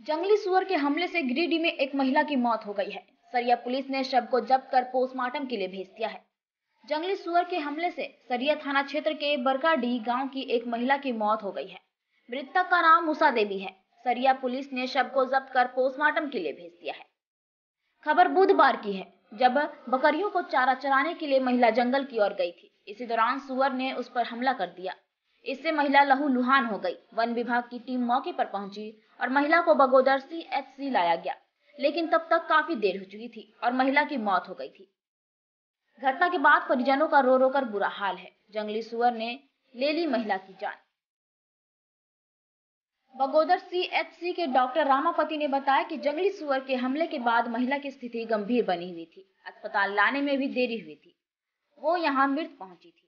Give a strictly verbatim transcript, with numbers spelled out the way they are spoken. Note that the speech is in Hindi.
जंगली सुअर के हमले से गिरिडीह में एक महिला की मौत हो गई है। सरिया पुलिस ने शव को जब्त कर पोस्टमार्टम के लिए भेज दिया है। जंगली सुअर के हमले से सरिया थाना क्षेत्र के बरकाडीह गांव की एक महिला की मौत हो गई है। मृतक का नाम उषा देवी है। सरिया पुलिस ने शव को जब्त कर पोस्टमार्टम के लिए भेज दिया है। खबर बुधवार की है, जब बकरियों को चारा चराने के लिए महिला जंगल की ओर गई थी। इसी दौरान सुअर ने उस पर हमला कर दिया। इससे महिला लहूलुहान हो गई। वन विभाग की टीम मौके पर पहुंची और महिला को बगोदर सी एच सी लाया गया, लेकिन तब तक काफी देर हो चुकी थी और महिला की मौत हो गई थी। घटना के बाद परिजनों का रो रो कर बुरा हाल है। जंगली सुअर ने ले ली महिला की जान। बगोदर सी एच सी के डॉक्टर रामापति ने बताया कि जंगली सुअर के हमले के बाद महिला की स्थिति गंभीर बनी हुई थी। अस्पताल लाने में भी देरी हुई थी। वो यहां मृत पहुंची थी।